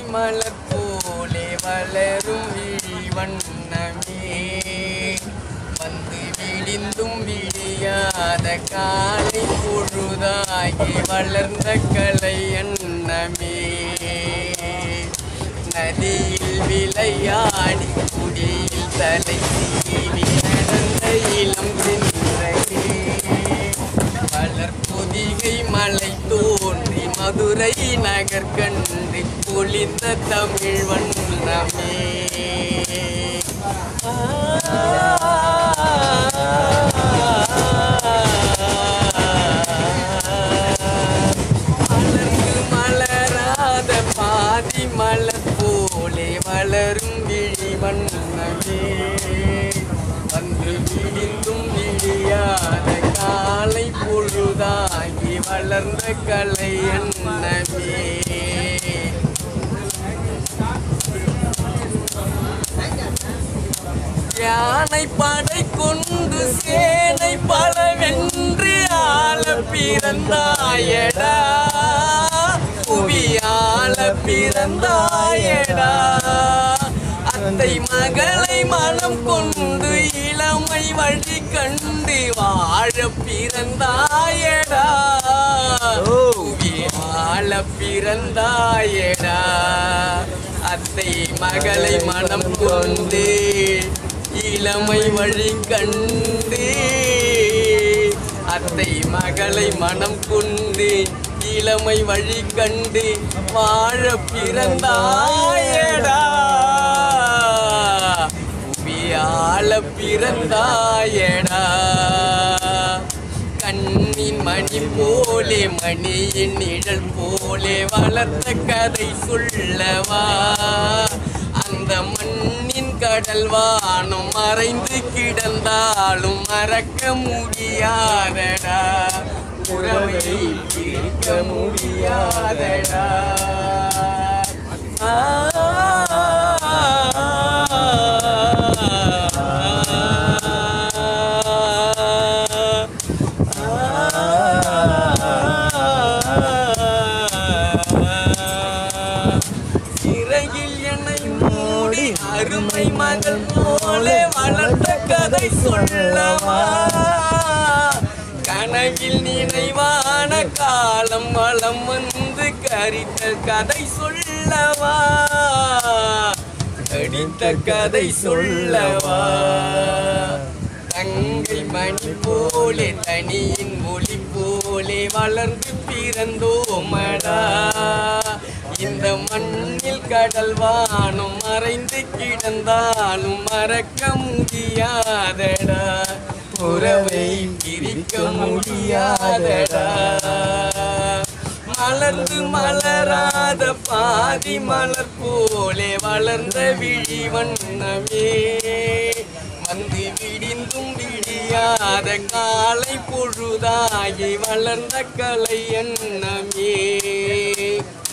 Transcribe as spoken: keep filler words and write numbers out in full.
மலர் போலே வளரும் விழி வண்ணமே வந்து விடிந்தும் விடியாத காலை பொழுதாகி வளர்ந்த கலை எண்ணமே நதியில் விளையாடி குடியில் தலை சீவி நடந்த இளம் சென்றே வளர் பொதிகை மலை தோன்றி மதுரை நகர் கண்டு பொழிந்த தமிழ் வண்ணமே மலர்ந்து மலராத பாதி மலர் போலே வளரும் விழி வண்ணமே வந்து விடிந்தும் விடியாத காலை பொழுதாகி வளர்ந்த கலை எண்ணமே யானை படை கொண்டு சேனை பலவென்று ஆள பிறந்தாயடா புவியாள பிறந்தாயடா அத்தை மகளை மனம் கொண்டு இளமை வழி கண்டு வாழ பிறந்தாயடா புவியாள பிறந்தாயடா அத்தை மகளை மனம் கொண்டு இளமை வழி கண்டு அத்தை மகளை மனம் கொண்டு இளமை வழி கண்டு வாழ பிறந்தாயடா புவியாள பிறந்தாயடா கண்ணின் மணி போலே மணியின் நிழல் போலே வளர்த்த கதை சொல்லவா அந்த மண்ணின் கடல் வானம் மறைந்து கிடந்தாலும் மறக்க முடியாதடா உறவை பிரிக்க முடியாதடா அருமை மகள் போலே வளர்த்த கதை சொல்லவா கனவில் நினைவான காலம் வளம் வந்து கரித்த கதை சொல்லவா கடித்த கதை சொல்லவா தங்கை மணி போலே தனியின் மொழி போலே வளர்ந்து பிறந்தோமடா இந்த மண்ணில் கடல் வானம் மறைந்து கிடந்தாலும் மறக்க முடியாதடா உறவை பிரிக்க முடியாதடா மலர்ந்து மலராத பாதி மலர் போலே வளர்ந்த விழி வண்ணமே வந்து விடிந்தும் விடியாத காலை பொழுதாகி வளர்ந்த கலை எண்ணமே